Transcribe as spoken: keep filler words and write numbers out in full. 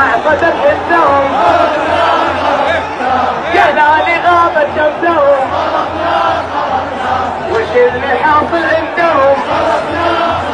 طلع صدق النوم يا هلالي غابت شمسهم وش اللي حاصل